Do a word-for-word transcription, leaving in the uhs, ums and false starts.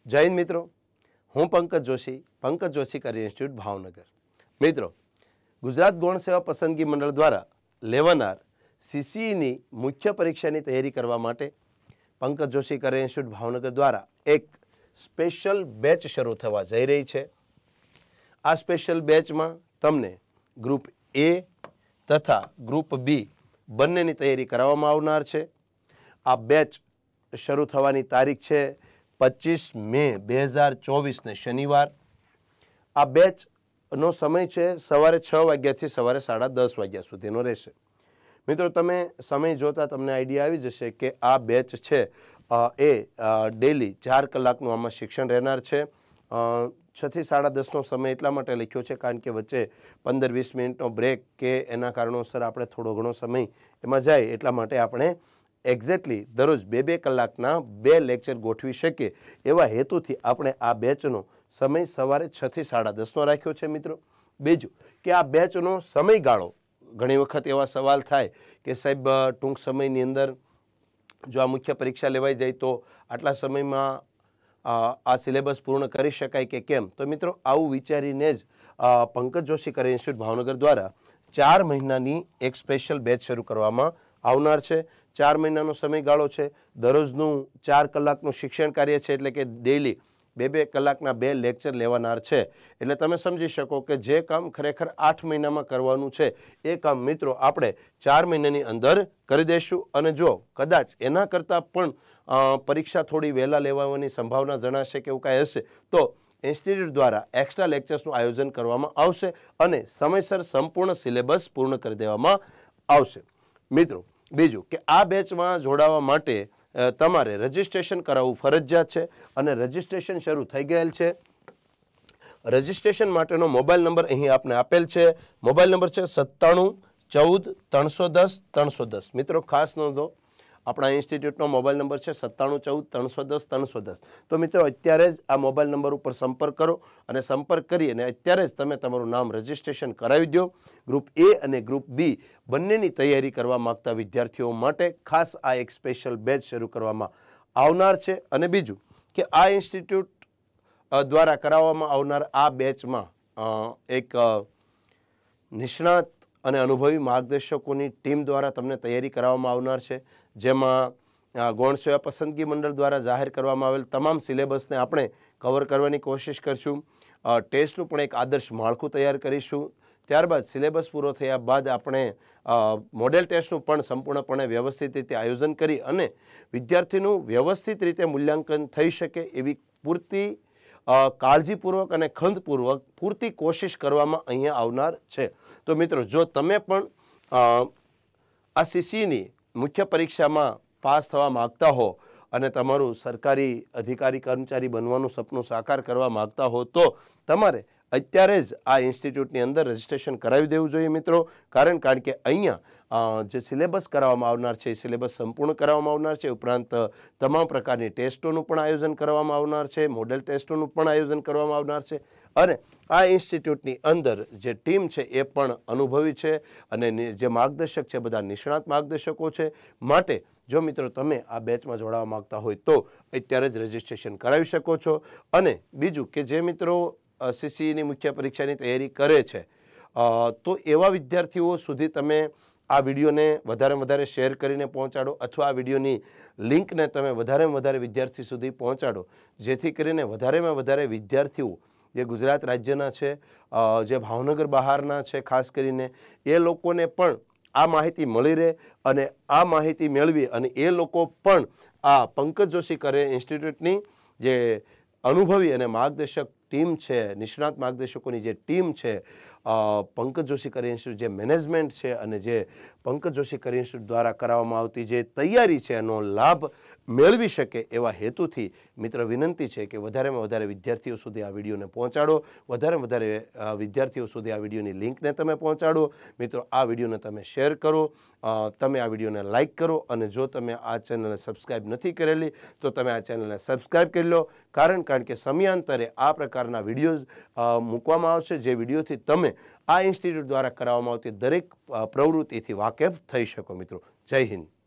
જય હિન્દ મિત્રો, હું પંકજ જોશી, પંકજ જોશી કરિયર ઇન્સ્ટિટ્યૂટ ભાવનગર. મિત્રો, ગુજરાત ગૌણ સેવા પસંદગી મંડળ દ્વારા લેવાનાર સીસીઈની મુખ્ય પરીક્ષાની તૈયારી કરવા માટે પંકજ જોશી કરિયર ઇન્સ્ટિટ્યૂટ ભાવનગર દ્વારા એક સ્પેશિયલ બેચ શરૂ થવા જઈ રહી છે. આ સ્પેશિયલ બેચમાં તમને ગ્રુપ એ તથા ગ્રુપ બી બંનેની તૈયારી કરાવવામાં આવનાર છે. આ બેચ શરૂ થવાની તારીખ છે પચીસ મે બે હજાર ચોવીસને શનિવાર. આ બેચનો સમય છે સવારે છ વાગ્યાથી સવારે સાડા દસ વાગ્યા સુધીનો રહેશે. મિત્રો, તમે સમય જોતા તમને આઈડિયા આવી જશે કે આ બેચ છે એ ડેલી ચાર કલાકનું આમાં શિક્ષણ રહેનાર છે. છ થી સાડા દસનો સમય એટલા માટે લખ્યો છે કારણ કે વચ્ચે પંદર વીસ મિનિટનો બ્રેક કે એના કારણોસર આપણે થોડો ઘણો સમય એમાં જાય એટલા માટે આપણે એક્ઝેક્ટલી દરરોજ બે બે કલાકના બે લેક્ચર ગોઠવી શકીએ એવા હેતુથી આપણે આ બેચનો સમય સવારે છ થી સાડા દસનો રાખ્યો છે. મિત્રો, બીજું કે આ બેચનો સમયગાળો, ઘણી વખત એવા સવાલ થાય કે સાહેબ ટૂંક સમયની અંદર જો આ મુખ્ય પરીક્ષા લેવાઈ જાય તો આટલા સમયમાં આ સિલેબસ પૂર્ણ કરી શકાય કે કેમ? તો મિત્રો, આવું વિચારીને જ પંકજ જોશી કરિયર ઇન્સ્ટિટ્યૂટ ભાવનગર દ્વારા ચાર મહિનાની એક સ્પેશિયલ બેચ શરૂ કરવામાં આવનાર છે. ચાર મહિનાનો સમયગાળો છે. દરરોજનું ચાર કલાકનું શિક્ષણ કાર્ય છે, એટલે કે ડેઇલી બે બે કલાકના બે લેક્ચર લેવાનાર છે. એટલે તમે સમજી શકો કે જે કામ ખરેખર આઠ મહિનામાં કરવાનું છે એ કામ મિત્રો આપણે ચાર મહિનાની અંદર કરી દઈશું. અને જો કદાચ એના કરતાં પણ પરીક્ષા થોડી વહેલા લેવાની સંભાવના જણાશે કે એવું કાંઈ હશે તો ઇન્સ્ટિટ્યૂટ દ્વારા એક્સ્ટ્રા લેક્ચર્સનું આયોજન કરવામાં આવશે અને સમયસર સંપૂર્ણ સિલેબસ પૂર્ણ કરી દેવામાં આવશે. મિત્રો, બીજું કે આ બેચમાં જોડાવા માટે તમારે રજિસ્ટ્રેશન કરાવવું ફરજિયાત છે અને રજિસ્ટ્રેશન શરૂ થઈ ગયેલ છે. રજિસ્ટ્રેશન માટેનો મોબાઈલ નંબર અહીં આપને આપેલ છે. મોબાઈલ નંબર છે સત્તાણું ચૌદ ત્રણસો દસ ત્રણસો દસ. મિત્રો, ખાસ નોંધો, આપણા ઇન્સ્ટિટ્યૂટનો મોબાઈલ નંબર છે સત્તાણું ચૌદ ત્રણસો દસ ત્રણસો દસ. તો મિત્રો, અત્યારે જ આ મોબાઈલ નંબર ઉપર સંપર્ક કરો અને સંપર્ક કરી અને અત્યારે જ તમે તમારું નામ રજિસ્ટ્રેશન કરાવી દો. ગ્રુપ એ અને ગ્રુપ બી બંનેની તૈયારી કરવા માગતા વિદ્યાર્થીઓ માટે ખાસ આ એક સ્પેશિયલ બેચ શરૂ કરવામાં આવનાર છે. અને બીજું કે આ ઇન્સ્ટિટ્યૂટ દ્વારા કરાવવામાં આવનાર આ બેચમાં એક નિષ્ણાત અને અનુભવી માર્ગદર્શકોની ટીમ દ્વારા તમને તૈયારી કરાવવામાં આવનાર છે, જેમાં ગૌણ સેવા પસંદગી મંડળ દ્વારા જાહેર કરવામાં આવેલ તમામ સિલેબસને આપણે કવર કરવાની કોશિશ કરીશું. ટેસ્ટનું પણ એક આદર્શ માળખું તૈયાર કરીશું. ત્યારબાદ સિલેબસ પૂરો થયા બાદ આપણે મોડેલ ટેસ્ટનું પણ સંપૂર્ણપણે વ્યવસ્થિત રીતે આયોજન કરી અને વિદ્યાર્થીનું વ્યવસ્થિત રીતે મૂલ્યાંકન થઈ શકે એવી પૂરતી કાળજીપૂર્વક અને ખંતપૂર્વક પૂરતી કોશિશ કરવામાં અહીંયા આવનાર છે. તો મિત્રો, જો તમે પણ આ સીસીની મુખ્ય પરીક્ષામાં પાસ થવા માગતા હો અને તમારું સરકારી અધિકારી કર્મચારી બનવાનું સપનું સાકાર કરવા માગતા હો તો તમારે અત્યારે જ આ ઇન્સ્ટિટ્યૂટની અંદર રજિસ્ટ્રેશન કરાવી દેવું જોઈએ. મિત્રો, કારણ કારણ કે અહીંયા જે સિલેબસ કરાવવામાં આવનાર છે એ સિલેબસ સંપૂર્ણ કરાવવામાં આવનાર છે. ઉપરાંત તમામ પ્રકારની ટેસ્ટોનું પણ આયોજન કરવામાં આવનાર છે, મોડેલ ટેસ્ટોનું પણ આયોજન કરવામાં આવનાર છે. અને આ ઇન્સ્ટિટ્યૂટની અંદર જે ટીમ છે એ પણ અનુભવી છે અને જે માર્ગદર્શક છે બધા નિષ્ણાત માર્ગદર્શકો છે. માટે જો મિત્રો તમે આ બેચમાં જોડાવા માગતા હોય તો અત્યારે જ રજિસ્ટ્રેશન કરાવી શકો છો. અને બીજું કે જે મિત્રો સીસીઈની મુખ્ય પરીક્ષાની તૈયારી કરે છે તો એવા વિદ્યાર્થીઓ સુધી તમે આ વિડીયોને વધારેમાં વધારે શેર કરીને પહોંચાડો અથવા આ વિડીયોની લિંકને તમે વધારેમાં વધારે વિદ્યાર્થી સુધી પહોંચાડો, જેથી કરીને વધારેમાં વધારે વિદ્યાર્થીઓ જે ગુજરાત રાજ્યના છે, જે ભાવનગર બહારના છે, ખાસ કરીને એ લોકોને પણ આ માહિતી મળી રહે અને આ માહિતી મેળવી અને એ લોકો પણ આ પંકજ જોશી કરિયર ઇન્સ્ટિટ્યૂટની જે અનુભવી અને માર્ગદર્શક ટીમ છે, નિષ્ણાત માર્ગદર્શકોની જે ટીમ છે, પંકજ જોશી કરિયર ઇન્સ્ટિટ્યૂટ જે મેનેજમેન્ટ છે અને જે પંકજ જોશી કરિયર ઇન્સ્ટિટ્યૂટ દ્વારા કરાવવામાં આવતી જે તૈયારી છે એનો લાભ મેળવી શકે એવા હેતુથી મિત્ર વિનંતી છે કે વધારેમાં વધારે વિદ્યાર્થીઓ સુધી આ વિડીયોને પહોંચાડો, વધારેમાં વધારે વિદ્યાર્થીઓ સુધી આ વિડીયોની લિંકને તમે પહોંચાડો. મિત્રો, આ વિડીયોને તમે શેર કરો, તમે આ વિડીયોને લાઇક કરો અને જો તમે આ ચેનલને સબસ્ક્રાઈબ નથી કરેલી તો તમે આ ચેનલને સબસ્ક્રાઈબ કરી લો. કારણ કારણ કે સમયાંતરે આ પ્રકારના વિડીયોઝ મૂકવામાં આવશે જે વિડીયોથી તમે આ ઇન્સ્ટિટ્યૂટ દ્વારા કરાવવામાં આવતી દરેક પ્રવૃત્તિથી વાકેફ થઈ શકો. મિત્રો, જય હિન્દ.